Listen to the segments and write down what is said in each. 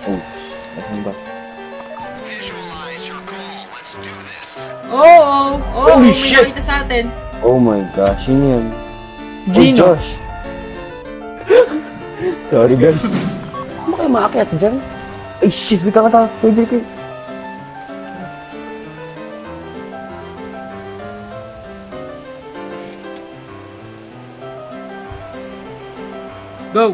Oh, nasan ba? Oo! Holy May shit! nakita sa atin. Oh my gosh, yun yun. Gino. Oh, Josh! Sorry guys. Ano kayo maakyat dyan? Ay shit, bitaw ka. Pwede kayo. Go!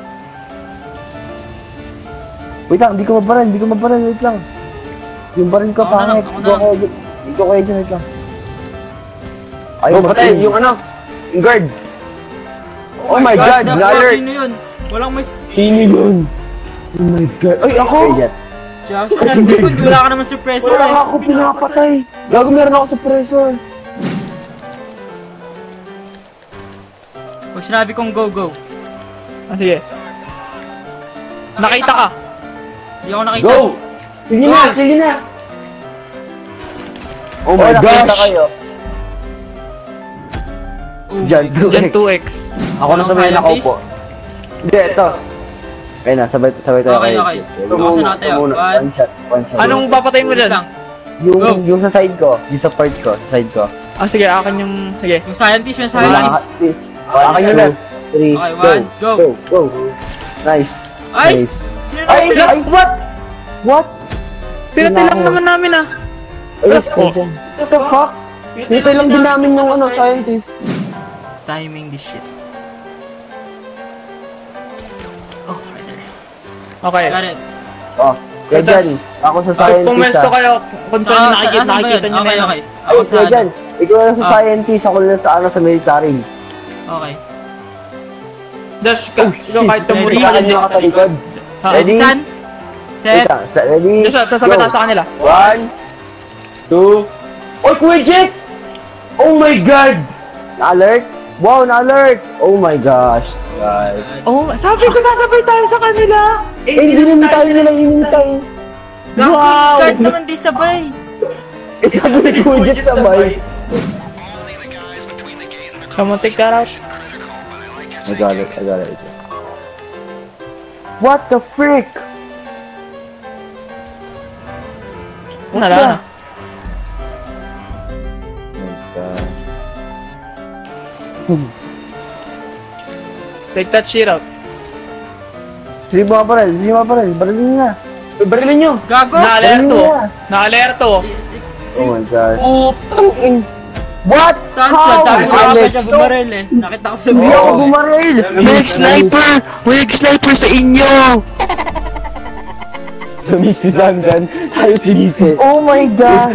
Wait lang, di ko mabaran, wait lang. Yung barin ko, Ako na lang, pangit. ako na lang. Ikaw kayo dyan, wait lang. Ayaw patay, yung ano? Yung guard. Oh my god, na-alert! Sino yun? Walang may... Sino yun? Oh my god. Ay, ako! Josh, wala ka naman suppressor Wala eh. ako pinapatay. Gago, meron ako suppressor. Pag sinabi kong go, go. Ah, sige. Nakita ka. Hindi ako nakita. Go! Sige na, sige na. Oh my gosh! Kayo. Diyan, 2x. 2x. Ako na sabay nakaupo. Hindi, ito. Ayun na, sabay tayo Okay, kayo. okay. Ako sa nakatayo. One shot. Anong papatayin mo dyan? lang. Yung sa side ko, yung sa part ko, sa side ko. Ah, sige, akin yung... Sige. Yung scientist, yung scientist. Akin yun lang. 3, Okay, one, go. Go. Nice. Ay! Nice. Sino Ay! na? Ay! What? What? Pinatay lang naman namin ah. Ay, what the fuck? Pinatay lang din namin yung ano, scientist. Timing this shit. Oh, right there. Okay. Got it. Oh, kaya dyan. Ako sa scientist Pumesto kayo kung saan nakikita nyo na Okay, yun. okay. Ay, Ako sa kaya dyan. ano. Ikaw na sa scientist, ako na sa military. Okay. Dash, ikaw kahit tumuli Ready? ka Saan nyo ako talikod? Ha? Ready? San? Set. Ready? Dash, sasabay tayo sa kanila. 1, 2. Oh, Kuya Jet! Oh my God! Na-alert? Wow, na-alert! Oh my gosh, guys. Oh, sabi ko sasabay tayo sa kanila. Hindi naman tayo nila hinintay. Wow! Kahit naman di sabay. Sabi ni Kuya Jet sabay. Someone take that out. I got it. What the frick? Wala na. Take that shit out. Sige mga parel. Barilin nyo na. Barilin nyo. Gago! Na-alerto. Oh my God. Putang. What? Saan? Sabi ko Alex? pa siya bumaril eh. Nakita ko sa Hindi video. ako bumaril! May sniper sa inyo! Tumis si Zandan, tayo sinisi. Oh my God!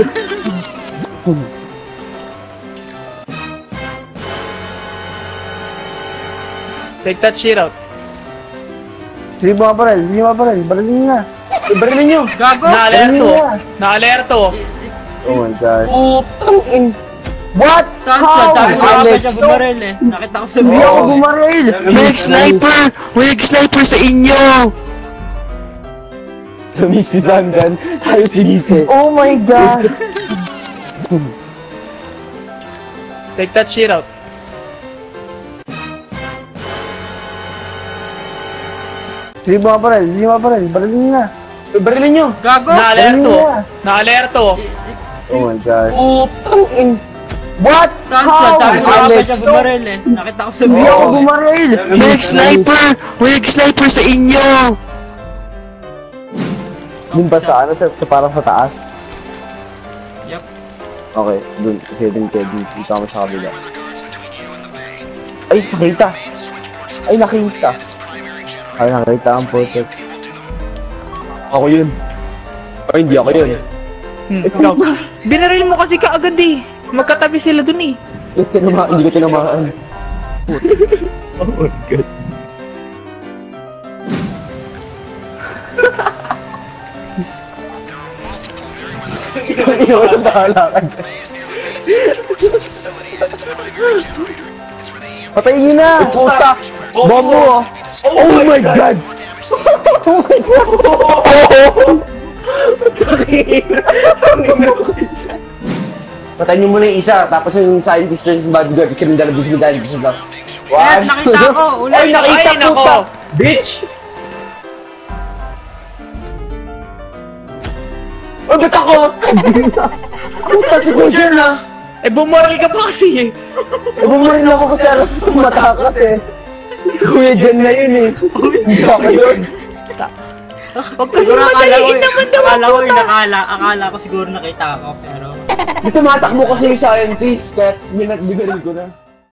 Take that shit out. Sige mga parel. Barilin nyo na. Barilin nyo. Gago! Na-alerto. Oh my God. Putang. What? Saan? Sabi ko pa Alex? siya bumaril eh. Nakita ko sa Hindi video. ako bumaril! May sniper sa inyo! Tumis si Zandan, tayo sinisi. Oh my God! Take that shit out. Sige mga parel. Barilin nyo na. Barilin nyo. Gago! Na-alerto. Oh my God. Putang. What? Saan? Sabi ko pa siya bumaril eh. Nakita ko sa Hindi video. ako bumaril! May sniper sa inyo! Dun ba sa ano? Sa parang sa taas? Yup. Okay, dun. Kasi dun kayo. Dito kami sa kabila. Ay, nakita! Ay, nakita ang putik. Ako yun. Ay, hindi ako yun. Ikaw. Binaril mo kasi kaagad eh. Magkatabi sila dun eh. Hindi ko tinamaan. Oh my God. Hindi ko na bahala ka dyan. Patayin nyo na! Puta! Bombo! Oh my God! Oh my God! Patayin nyo muna yung isa, tapos yung scientist versus bodyguard, kinundala din si lang. Nakita ko! Ay, nakita ko! Bitch! Ba't ako? Puta si Kuya na. Eh, bumaril ka pa kasi eh. Bumaril ako kasi alam ko matakas eh. Kuya Jen na yun eh. Hindi ako yun. Huwag kasi madaliin naman daw ako. Akala ko siguro nakita ako, pero... Dito matakbo kasi yung scientist, kaya binaril ko na.